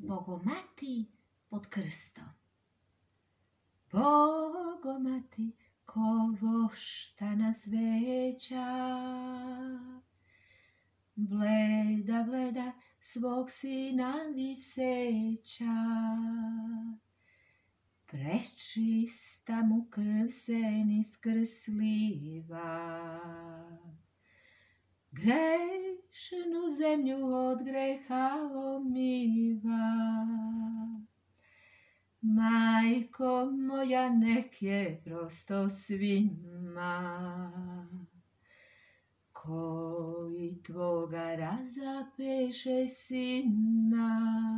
Bogomati pod krstom. Bogomati ko voštana sveća, bleda gleda svog sina viseća, prečista mu krv se niskrsliva, grešnu zemlju od greha omiva. Majko moja, nek je prosto svima koji tvoga razapeše sina.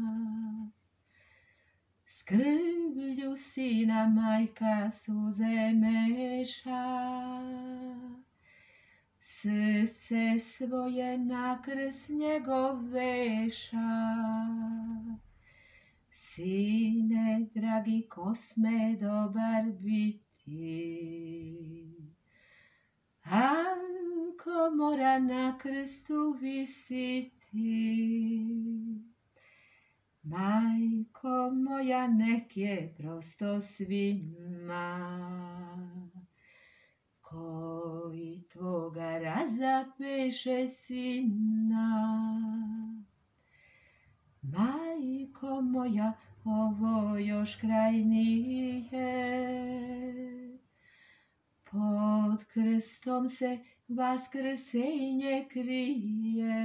S krvlju sina majka suze meša, srce svoje na krst njegov veša. Sine dragi, ko sme dobar biti, ako mora na krstu visiti. Majko moja, nek je prosto svima koji tvoga razapeše sina. Majko moja, ovo još kraj nije, pod krstom se vaskrsenje krije.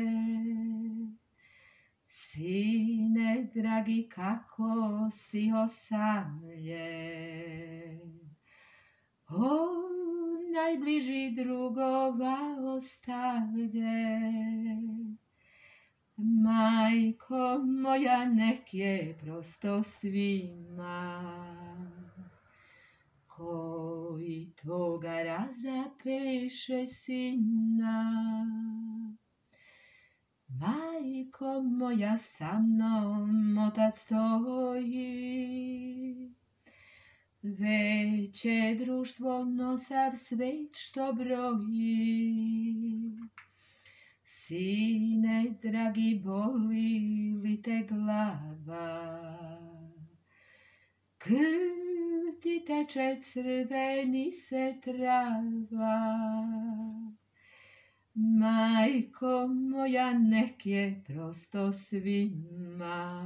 Sine dragi, kako si osamljen, od najbližih drugova ostavljen. Majko moja, nek je prosto svima koji tvoga razapeše sina. Majko moja, sa mnom otac stoji, veće društvo nosav svet što broji. Sine dragi, boli li te glava, krv ti teče, crveni se trava. Majko moja, nek je prosto svima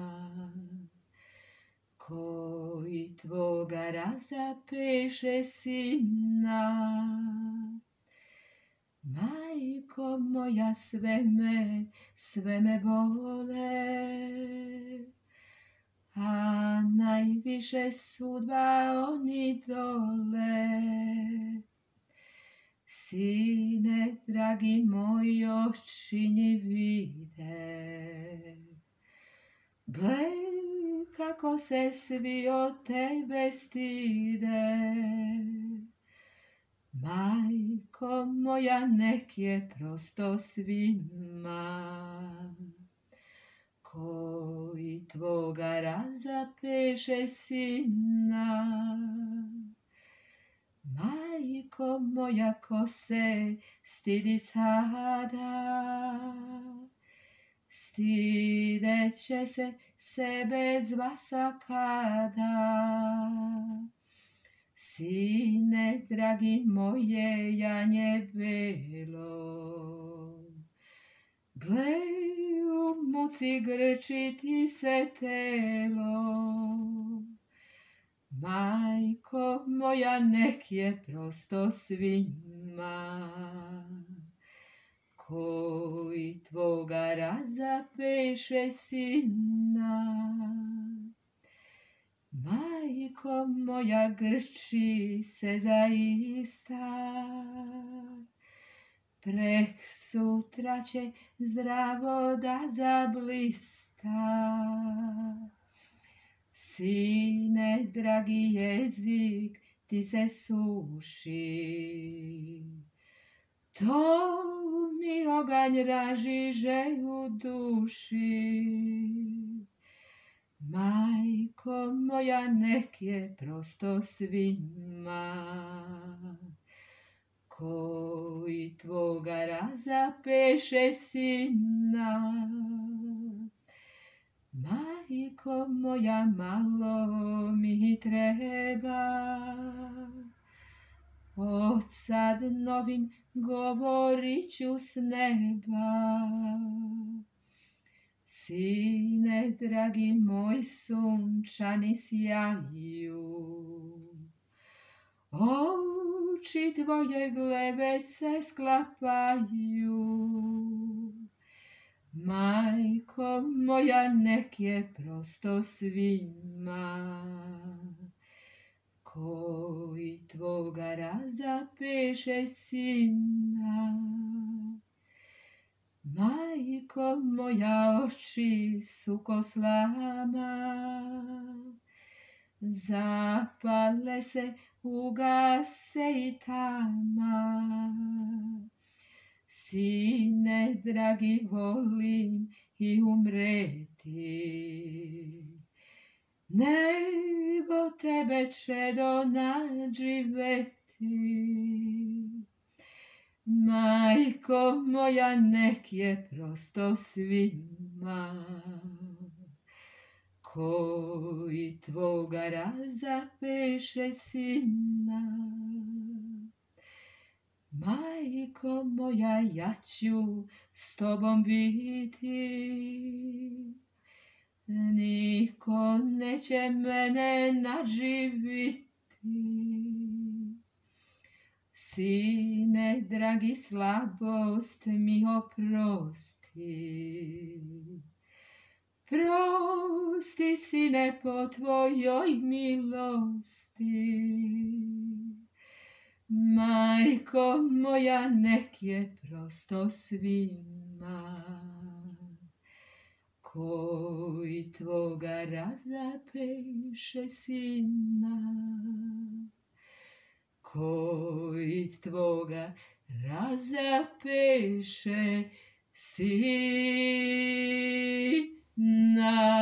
koji tvoga razapeše sina. Majko moja, sve me bole, a najviše sudba oni dole. Sine dragi, moj oči nji vide, gle kako se svi od tebe stide. Majko moja, nek je prosto svima koji tvoga razapeše sina. Majko moja, ko se stidi sada, stideće se sebe zva svakada. Sine dragi, moje janje belo, gle u muci grči ti se telo. Majko moja, nek je prosto svima koji tvoga razapeše sina. Majko moja, grči se zaista, prek sutra će zdravo da zablista. Sine dragi, jezik ti se suši, to mi oganj ražiže u duši. Majko moja, nek je prosto svima koji tvoga razapeše sina. Majko Majko moja, malo mi treba. Od sad novim govorit ću s neba. Sine dragi moj, sunčani sjaju, oči tvoje glebe se sklapaju. Majko moja, nek je prosto svima koji tvoga razapeše sina. Majko moja, oči su ko slama, zapale se, ugase i tama. Sine dragi, volim i umreti, nego tebe, čedo, nadživeti. Majko moja, nek je prosto svima koji tvoga razapeše sina. Majko moja, ja ću s tobom biti, niko neće mene nadživiti. Sine dragi, slabost mi oprosti. Prosti, sine, po tvojoj milosti. Majko moja, nek je prosto svima koji tvoga razapeše sina. Koji tvoga razapeše sina.